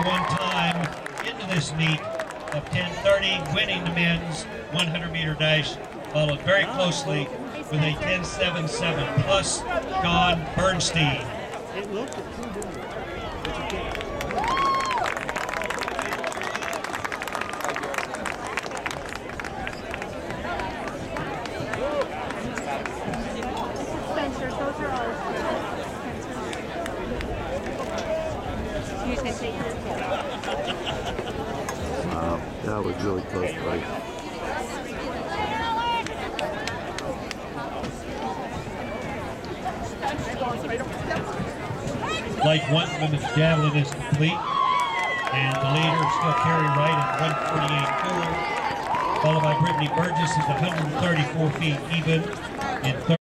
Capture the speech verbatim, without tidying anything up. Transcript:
one time into this meet of ten thirty, winning the men's one hundred meter dash, followed very closely with a ten seventy-seven plus John Bernstein. Wow, that was really close, right? Like one women's javelin is complete, and the leader still Carrie Wright at one forty-eight four, followed by Brittany Burgess at one thirty-four feet even in third.